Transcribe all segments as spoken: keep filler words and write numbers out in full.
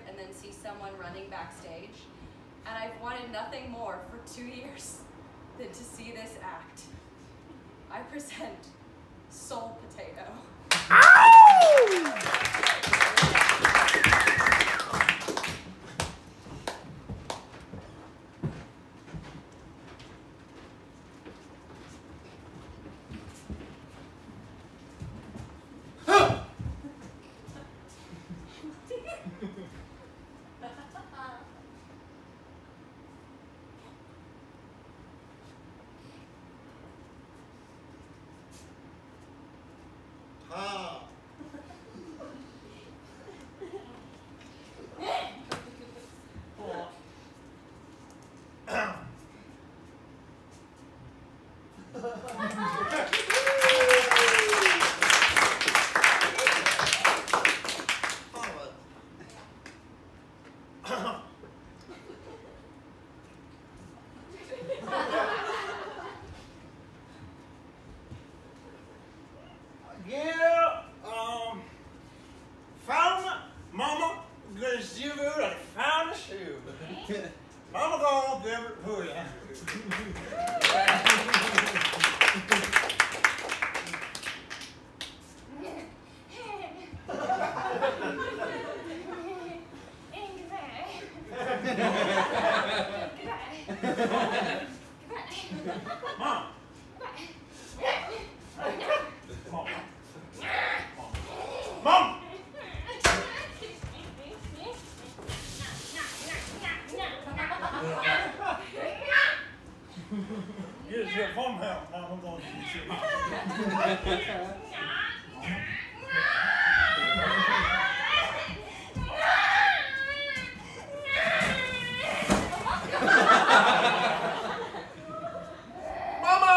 and then see someone running backstage. And I've wanted nothing more for two years than to see this act. I present Soul Potato. Yeah, um, found Mama gonna see you and found a shoe. Mama gonna give it to you. Mom. Mom! Here's your phone help. Now I'm going to see Mama!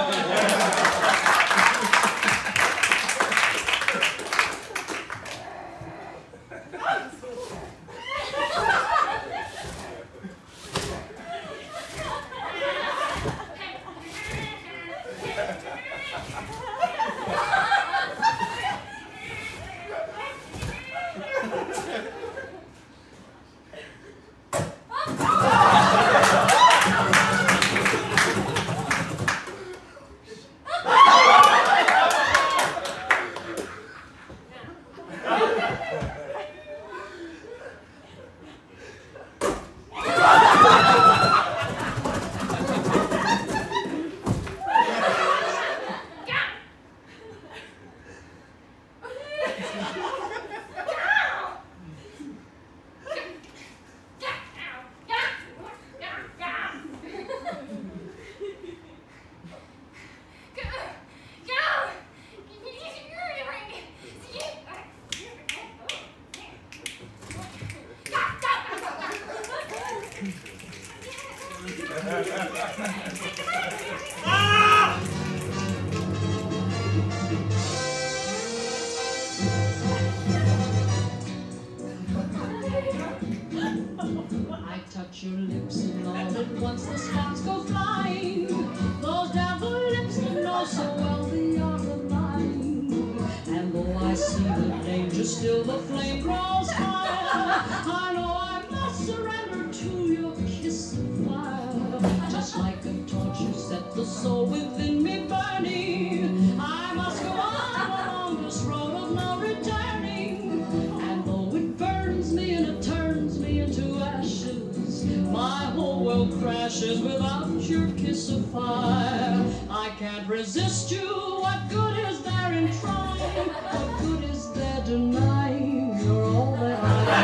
I touch your lips and all at once the sparks go flying. Those devil lips that know so well they are of mine. And though I see the danger, still the flame grows higher. I know I must surrender to your kiss of fire. Just like a torch you set the soul within me burning. I must go on along this road of no returning. And though it burns me and it turns me into ashes, my whole world crashes without your kiss of fire. I can't resist you. What good is there in trying? What good is there denying? You're all that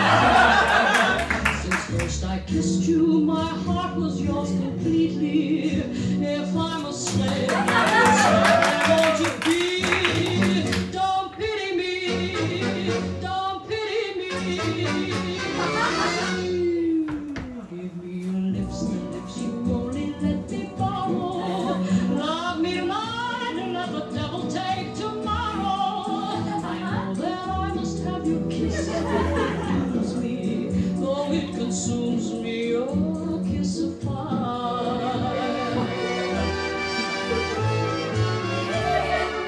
I am. Since first I kissed you, my heart was yours completely. If I'm a slave, I want to be. Don't pity me. Don't pity me. Give me your lips, the lips you only let me borrow. Love me tonight and let the devil take tomorrow. I know that I must have your kiss. It consumes me, though it consumes me. Your kiss of fire.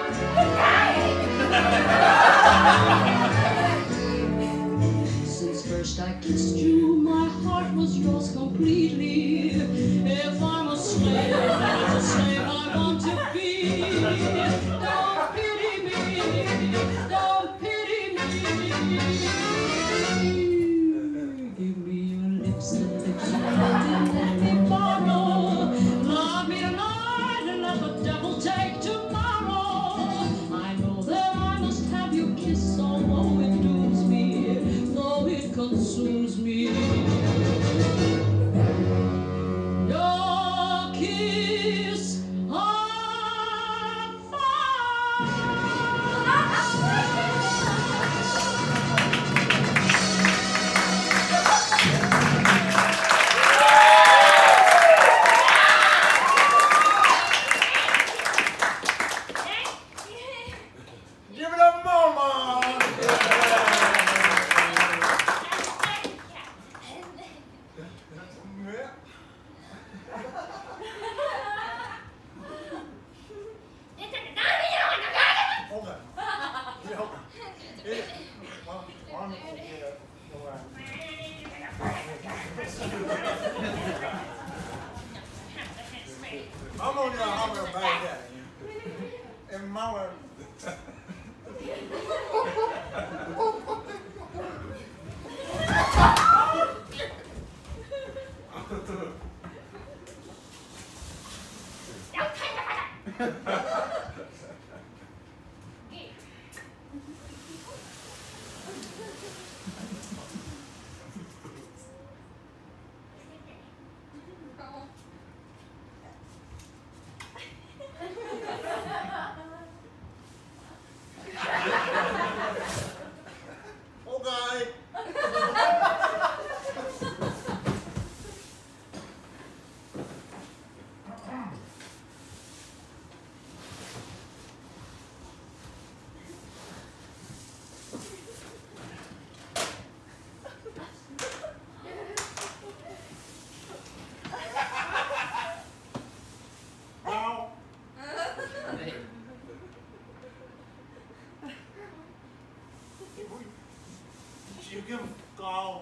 Since first I kissed you, my heart was yours completely. If I'm a slave, I'm a slave I want to be. Don't pity me, don't pity me. Give me your lips and lips and let me borrow. Love me tonight and let the devil take tomorrow. I know that I must have you kiss, although it dooms me, though it consumes me. Your kiss on fire. Give it up, Mama! I'm on your holler about that. And Mama. Okay. Now, you can go.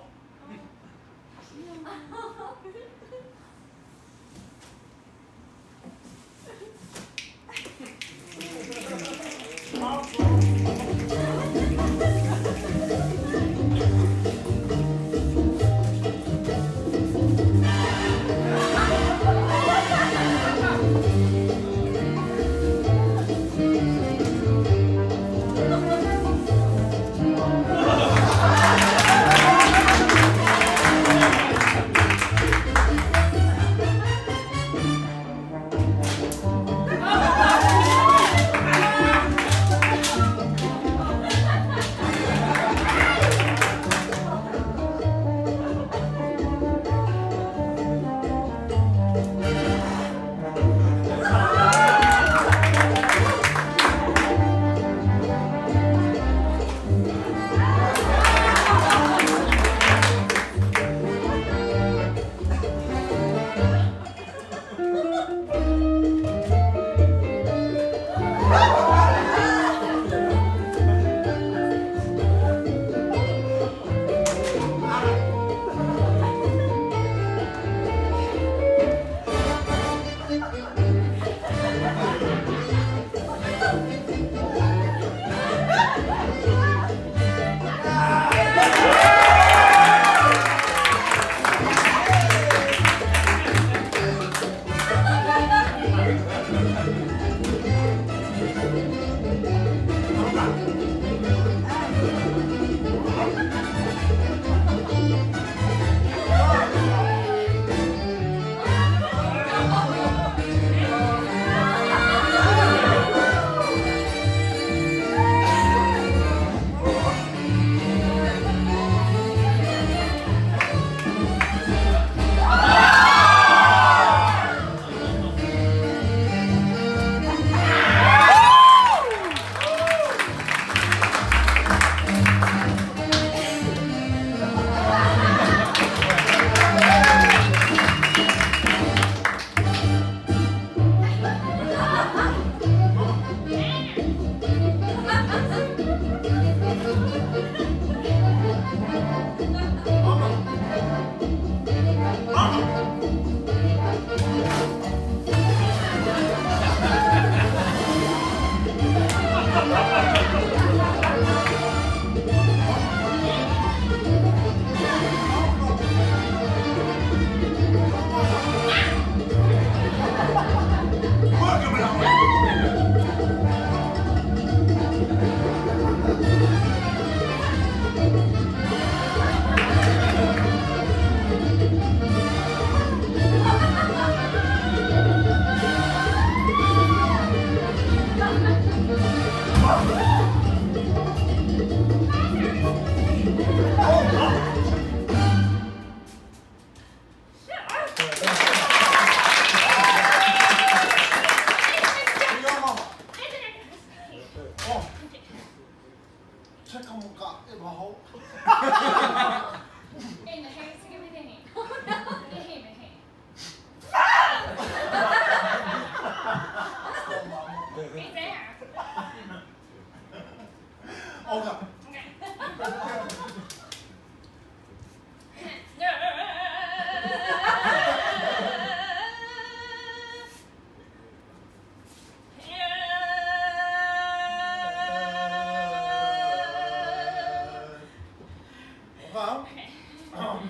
phone. Um,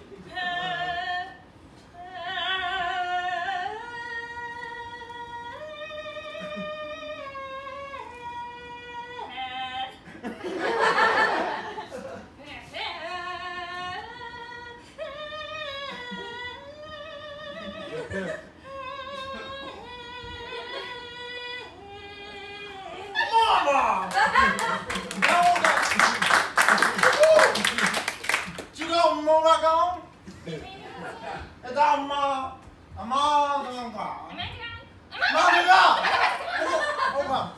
Mama! Tu go mon wagon? Et dans ma... Ma... Mama! Mama! Mama!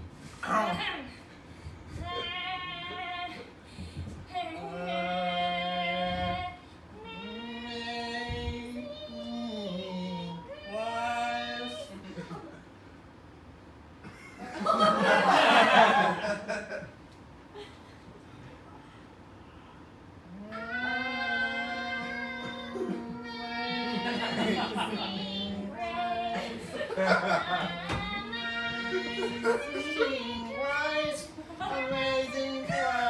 Amazing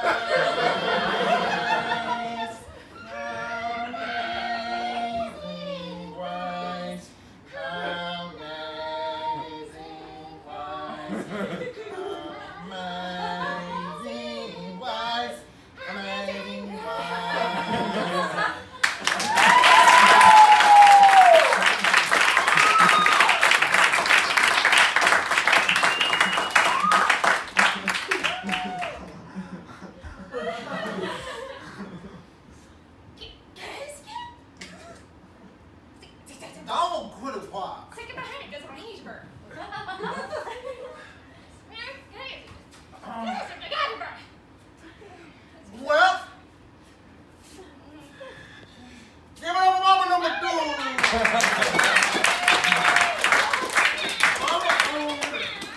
grace, amazing grace. Don't quit a walk. Stick it behind it, that's my heat burn. Well, give it up to mama number two. Mama two.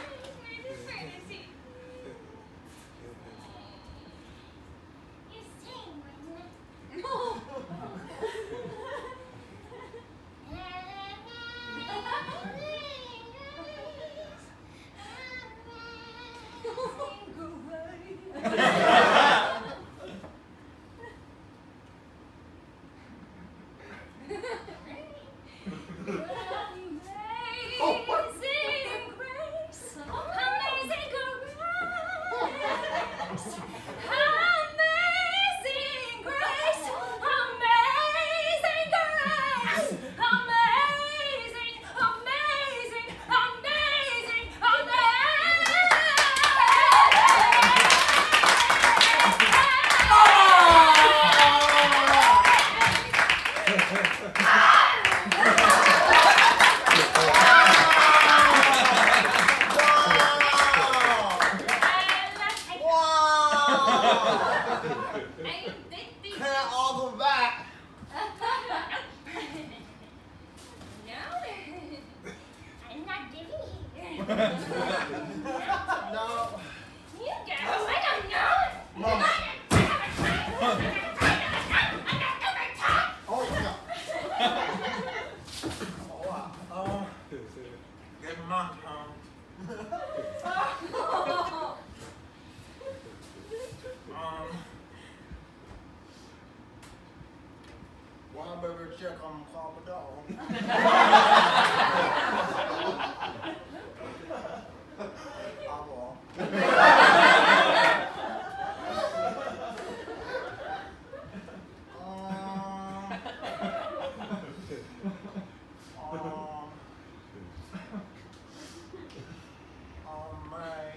Can't all go back. I'm not giving you. No. You go. I don't know. Mama. I'm not Oh, yeah. Oh, wow. Um, get my tongue. Um, why better check on Papa Dog? I will. Um, um, on my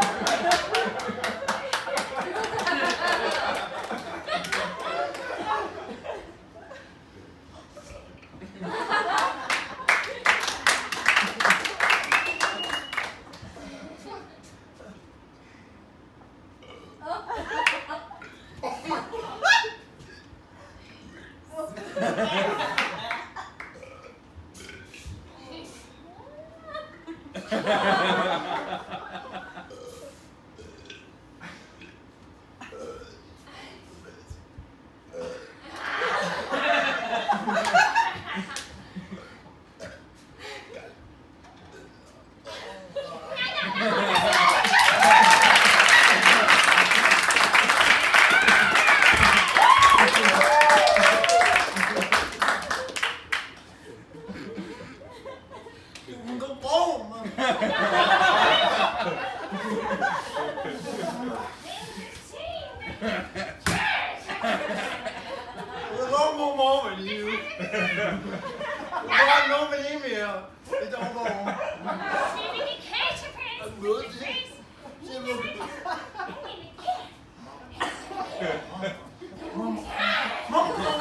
uh, Long một món mà nhiều. Ba nó mới đi mìa. Đi trong một. Bữa chứ. Chứ bữa. Mong không.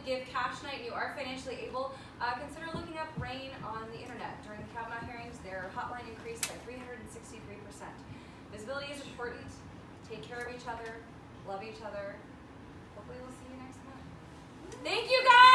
give cash tonight and you are financially able, uh, consider looking up Kraine on the internet. During the Kavanaugh hearings, their hotline increased by three hundred sixty-three percent. Visibility is important. Take care of each other. Love each other. Hopefully we'll see you next month. Thank you, guys!